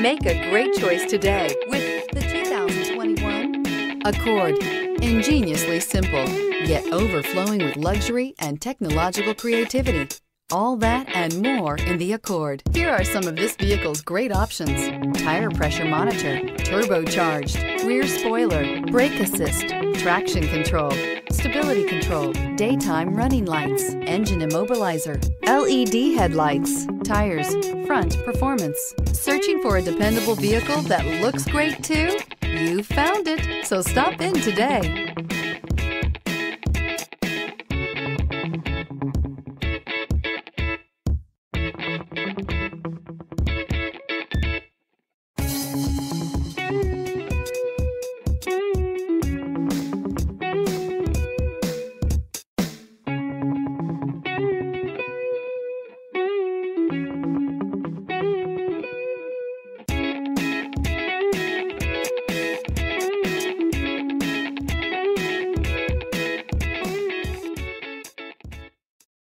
Make a great choice today with the 2021 Accord. Ingeniously simple, yet overflowing with luxury and technological creativity. All that and more in the Accord. Here are some of this vehicle's great options: tire pressure monitor, turbocharged, rear spoiler, brake assist, traction control, stability control, daytime running lights, engine immobilizer, LED headlights, tires, front performance. Searching for a dependable vehicle that looks great too? You found it, so stop in today.